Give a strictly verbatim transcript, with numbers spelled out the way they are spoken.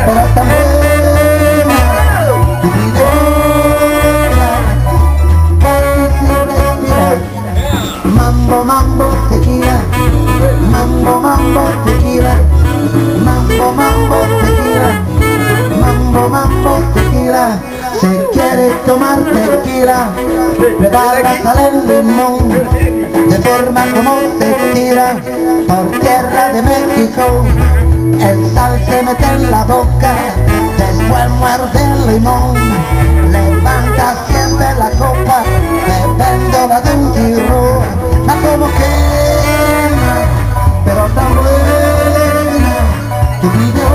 pero tan buena tu videla, casi sin respirar. Mambo, mambo, tequila, mambo, mambo, tequila, mambo, mambo, tequila, mambo, mambo, tequila. Si quieres tomar tequila, pásale el limón, de forma como se tira por tierra de México. El sal se mete en la boca, después muerde el limón. Levanta siempre la copa, bebiéndola de un tiro. A como quema, pero tan buena tu vida.